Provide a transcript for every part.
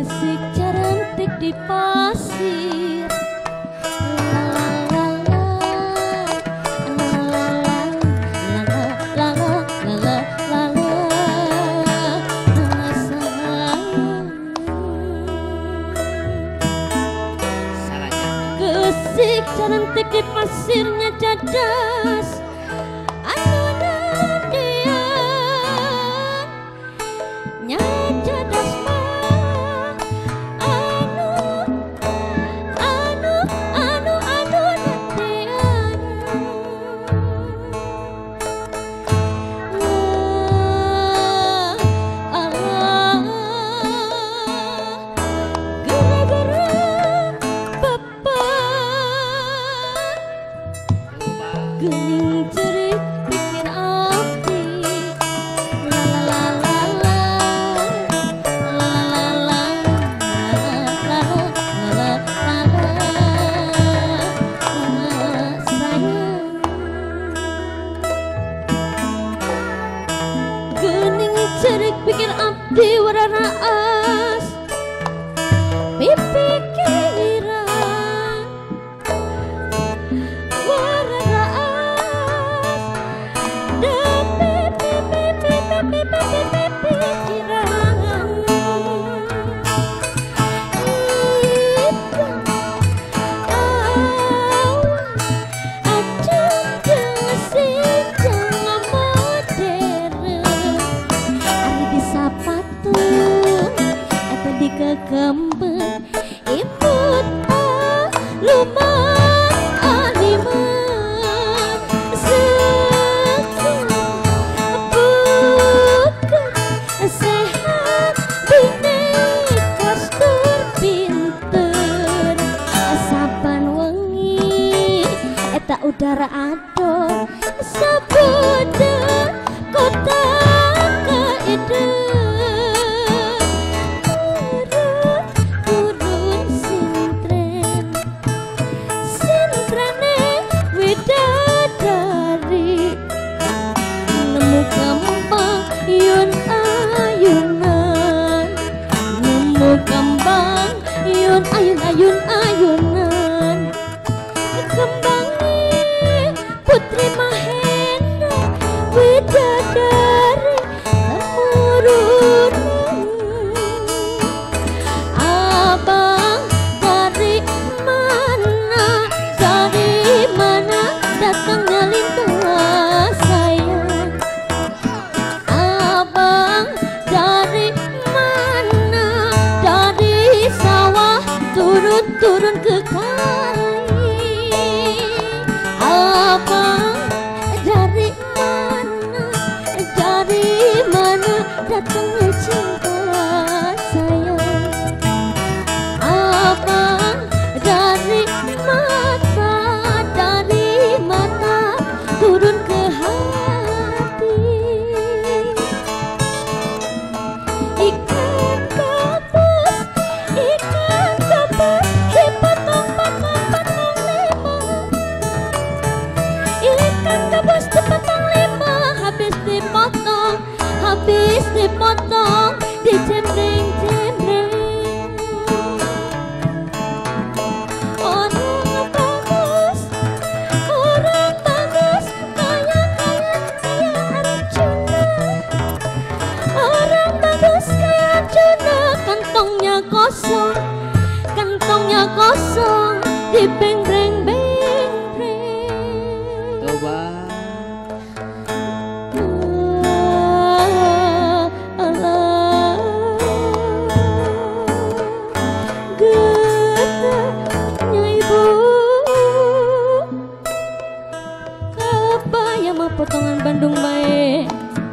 Gesik cantik di pasir. Gesik cantik di pasirnya cadas. Anu dia nya cadas mah anu nantian. Allah gara-gara gening cerik pikir abdi. La la la la la la la la sayang. Gening cerik pikir abdi warna as pipikiran kekemben imut lumah animan sekan bukan sehat bini kastur pinter saban wengi eta udara adon sabudan kota kaide. Ayun-ayunan kembangi putri Mahendra widadari temurun. Abang dari mana datangnya lintas sayang. Abang dari mana, dari sawah turun ke kali. Abang dari mana datangnya cinta sayang. Abang dari mata turun ke hati. Ikan gabus dipotong-potong lima. Ikan gabus dipotong lima, habis dipotong dicembreng-cembreng. Orang bagus kaya Arjuna. Orang bagus kaya Arjuna, kantongnya kosong dibeng-breng-beng-breng. Coba getahnya ibu kabaya mah potongan Bandung bae.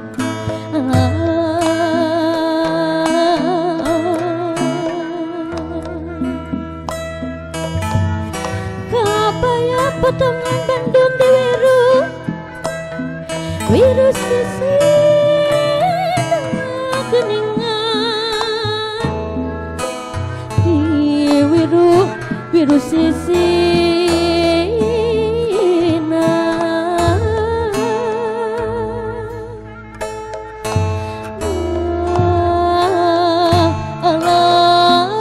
Kabaya potongan Bandung di wiru sisi geningan di wiru sisi Allah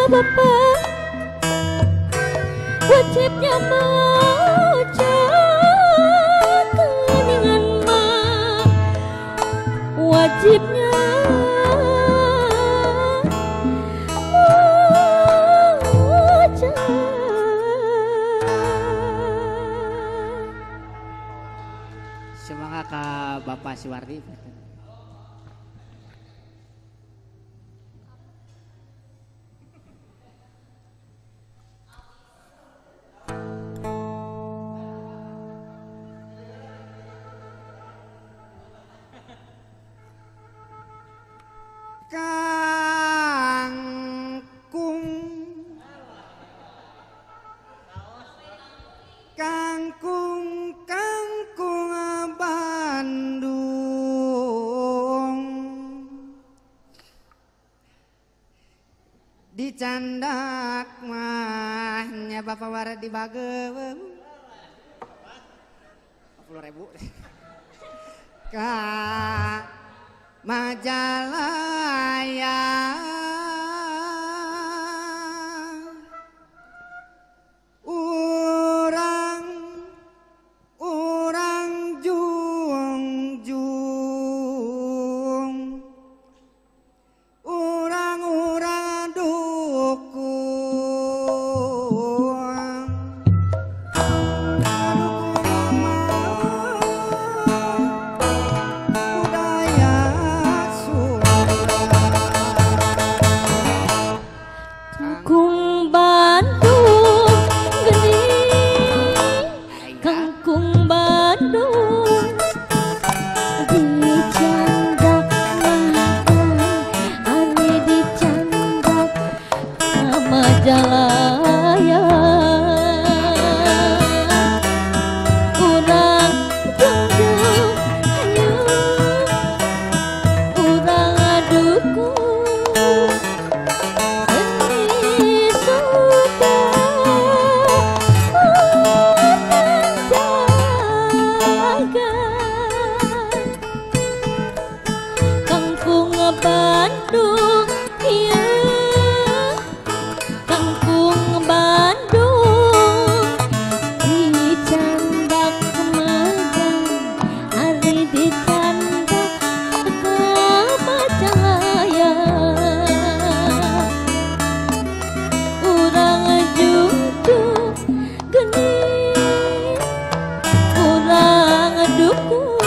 bapak wajibnya maca keningan mah wajibnya maca. Semangat ke Bapak Siwardi. Kangkung Bandung dicandak mahnya Bapak Wara di Bageweng 50.000 ka Majalaya urang jungjung urang dukung budaya Sunda Kangkung Bandung geni Kangkung Bandung dicandak makan ani dicandak sama Jalaya urang jungjung ayo urang dukung seni Sunda menjaga Kangkung Bandung iya Kangkung Bandung dicandak magang ari dicandak ke Majalaya urang jungjung geni urang dukung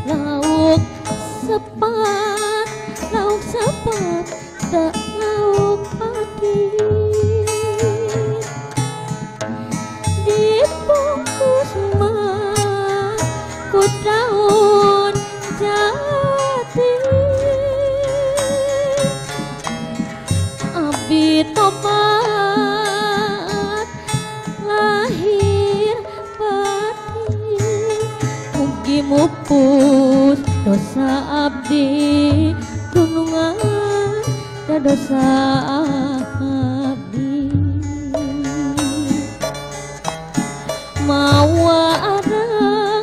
lauk sepat tak lauk Mugi mupus dosa abdi tunungan da dosa abdi mawa areng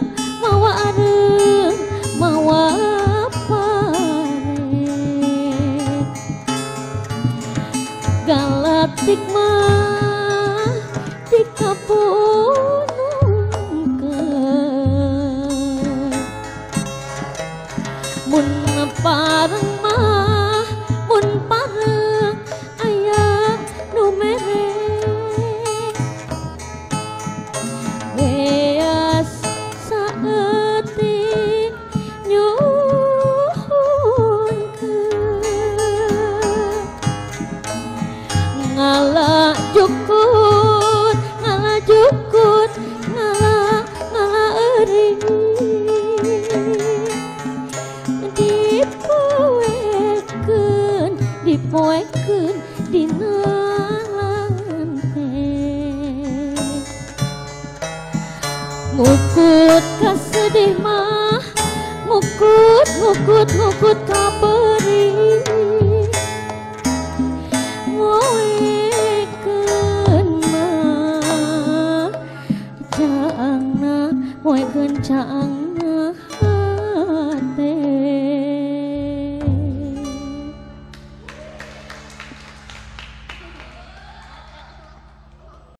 mawa pare galaktik mah dikapunungkeun mun pareng mah mun pareng aya nu mere geas saeutik nyuhunkeun ngalajukut ngala euring dipoekeun dina lanten ngukut kasedih mah ngukut kaberi ngoekeun mah caangna ngoekeun caang